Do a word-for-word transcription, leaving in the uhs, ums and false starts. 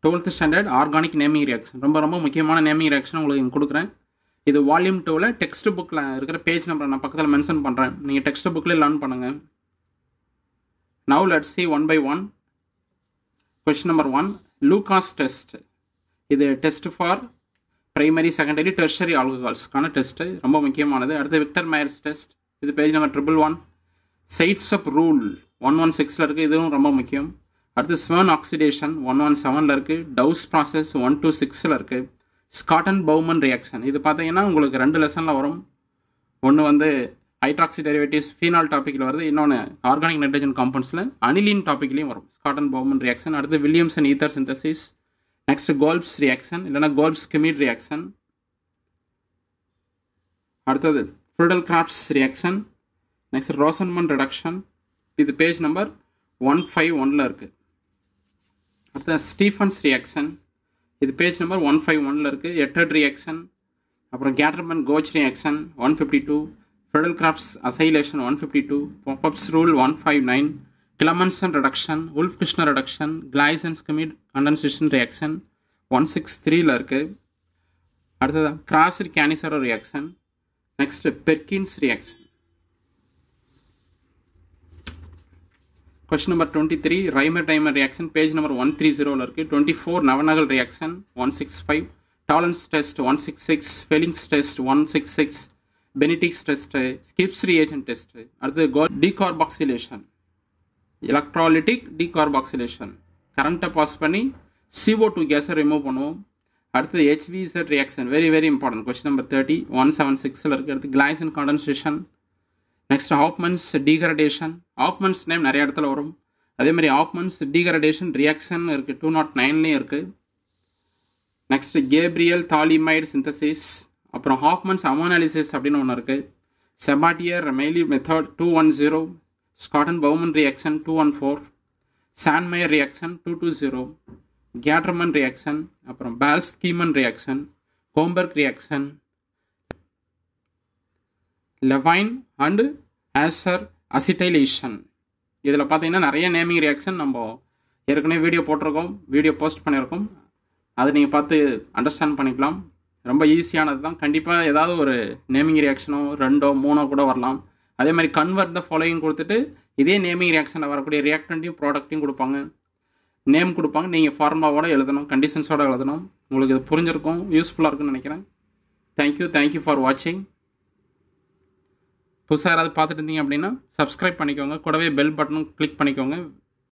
Twelfth standard organic naming reaction ரொம்ப ரொம்ப முக்கியமான நேமிங் ரியாக்ஷன் உங்களுக்கு இங்கே கொடுக்குறேன். இது வால்யூம் டூவில் டெக்ஸ்ட் புக்கில் இருக்கிற பேஜ் நம்பரை நான் பக்கத்தில் மென்ஷன் பண்ணுறேன். நீங்கள் டெக்ஸ்ட் புக்கில் லேர்ன் பண்ணுங்கள். Now let's see one by one. Question number one, Lucas test. இது test for primary secondary tertiary ஆல்கஹால்ஸ்க்கான டெஸ்ட்டு, ரொம்ப முக்கியமானது. அடுத்து விக்டர் மேயர்ஸ் டெஸ்ட், இது page number triple one. Saytzeff rule one one சிக்ஸில் இருக்குது, இதுவும் ரொம்ப முக்கியம். அடுத்து ஸ்வர்ன் ஆக்சிடேஷன் ஒன் ஒன் செவனில் இருக்குது. டவுஸ் ப்ராசஸ் ஒன் டூ சிக்ஸில் இருக்குது. ஸ்காட் அண்ட் பவுமன் ரியாக்ஷன், இது பார்த்தீங்கன்னா உங்களுக்கு ரெண்டு லெசனில் வரும். ஒன்று வந்து ஹைட்ராக்சி டெரிவேட்டிவ்ஸ் ஃபீனால் டாப்பிக்கில் வருது, இன்னொன்று ஆர்கானிக் நைட்ரஜன் காம்பவுண்ட்ஸில் அனிலின் டாப்பிக்லேயும் வரும். Schotten Baumann reaction. அடுத்து Williamson ether synthesis. Next Kolbe's reaction இல்லைனா கோல்ப்ஸ் கெமிட் ரியாக்ஷன். அடுத்தது Friedel Crafts reaction. Next Rosenmund reduction, இது பேஜ் நம்பர் ஒன் ஃபைவ் ஒனில் இருக்குது. அடுத்த ஸ்டீஃபன்ஸ் ரியாக்ஷன், இது பேஜ் நம்பர் ஒன் ஃபைவ் ஒனில் இருக்குது. எட்டட் ரியாக்ஷன், அப்புறம் Gattermann Koch reaction one fifty two, Friedel Crafts acylation one fifty two, Popoff's rule one five nine, கிளமன்சன் reduction, Wolff Kishner reduction, Claisen's Schmidt condensation reaction one six த்ரீயில் இருக்குது. அடுத்தது crossed Cannizzaro reaction. Next Perkin's reaction. Question number twenty three, Reimer Tiemann reaction page number one three ஜீரோவில் இருக்குது. Twenty four Knoevenagel reaction one six five, Tollens test one six six, Fehling's test one six six, Benedict's test, Schiff's reagent test. அடுத்து கோ decarboxylation, electrolytic decarboxylation, கரண்ட்டை pass பண்ணி CO two கேஸை remove பண்ணுவோம். அடுத்து H V Z reaction, very very important. Question number thirty one seven சிக்ஸில் இருக்குது. அடுத்து Claisen condensation. Next Hofmann's degradation, Hofmann's name நிறைய இடத்துல வரும். அதே மாதிரி ஹாப்மன்ஸ் டீகரடேஷன் ரியாக்ஷன் இருக்குது, டூ நாட் நைன்லேயும் இருக்குது. நெக்ஸ்ட் கேப்ரியல் தாலிமைடு சிந்தசிஸ், அப்புறம் ஹாப்மன்ஸ் அமோனாலிசிஸ் அப்படின்னு ஒன்று இருக்குது. Sabatier Mailhe method two one zero, Schotten Baumann reaction two one four, Sandmeyer reaction two two zero, Gattermann reaction, அப்புறம் Balz Schiemann reaction, Gomberg reaction, Levine and Hauser acetylation. இதில் பார்த்தீங்கன்னா நிறைய naming reaction நம்ம ஏற்கனவே வீடியோ போட்டிருக்கோம், video post பண்ணியிருக்கோம். அதை நீங்கள் பார்த்து அண்டர்ஸ்டாண்ட் பண்ணிக்கலாம். ரொம்ப ஈஸியானது தான். கண்டிப்பாக ஏதாவது ஒரு நேமிங் ரியாக்ஷனோ ரெண்டோ மூணோ கூட வரலாம். அதே மாதிரி கன்வெர்ட் த ஃபாலோயிங் கொடுத்துட்டு இதே நேமிங் ரியாக்ஷனில் வரக்கூடிய ரியாக்டண்ட்டையும் ப்ராடக்ட்டையும் கொடுப்பாங்க, நேம் கொடுப்பாங்க. நீங்கள் ஃபார்முலாவோட எழுதணும், கண்டிஷன்ஸோடு எழுதணும். உங்களுக்கு இது புரிஞ்சிருக்கும், யூஸ்ஃபுல்லாக இருக்குன்னு நினைக்கிறேன். தேங்க்யூ தேங்க்யூ ஃபார் வாட்சிங். புதுசாக யாராவது பார்த்துட்டு இருந்தீங்க அப்படின்னா சப்ஸ்கிரைப் பண்ணிக்கோங்க, கூடவே பெல் பட்டனும் கிளிக் பண்ணிக்கோங்க.